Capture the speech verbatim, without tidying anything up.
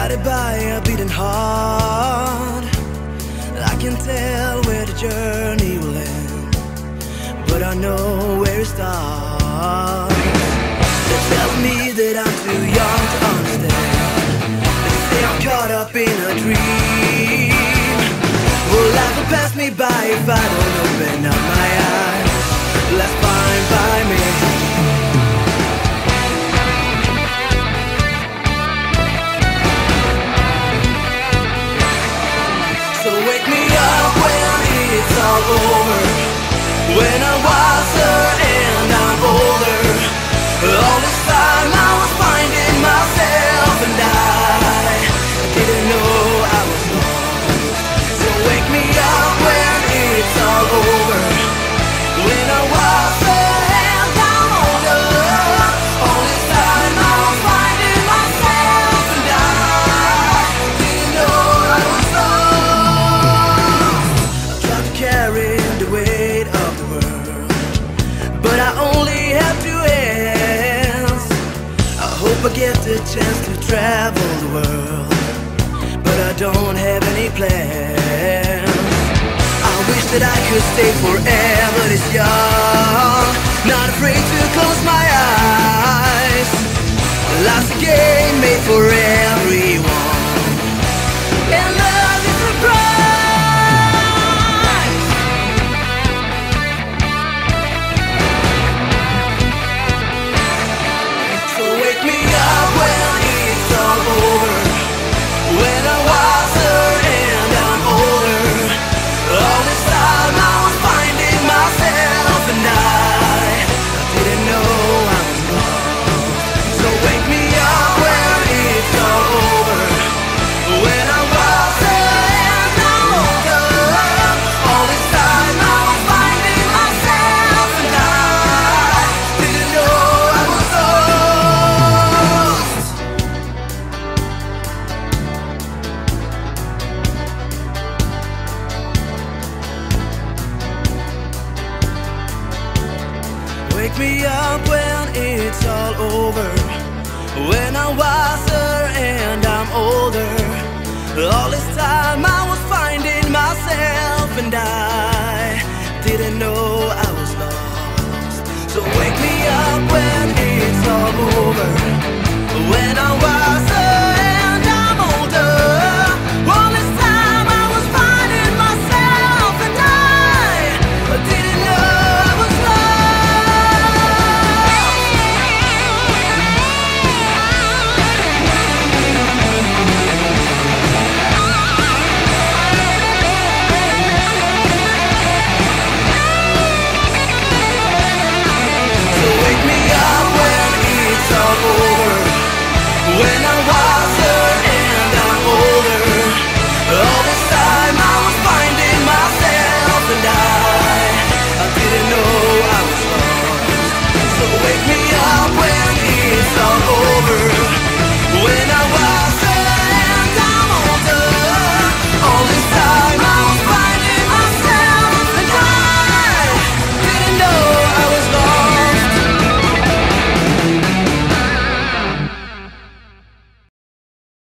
guided by a beating heart. I can tell where the journey will end, but I know where it starts. They're telling me that I'm too young to understand. They say I'm caught up in a dream. Well, life will pass me by if I don't open up my eyes. That's fine by me. All over when I'm wiser and I'm older. All this time I was finding myself, and I didn't know I was lost. So wake me up when it's all over, when I'm wiser and I'm older. All this time I was finding myself, and I didn't know I was lost. I tried to carry the weight of the world, but I only have two hands. I hope I get the chance to travel the world, but I don't have any plans. I wish that I could stay forever this young, not afraid to close my eyes. Life's a game made for everyone, and love is a prize. Wake me up when it's all over, when I'm wiser and I'm older. All this time I was finding myself, and I didn't know I was lost. So wake me up when it's all over, when I'm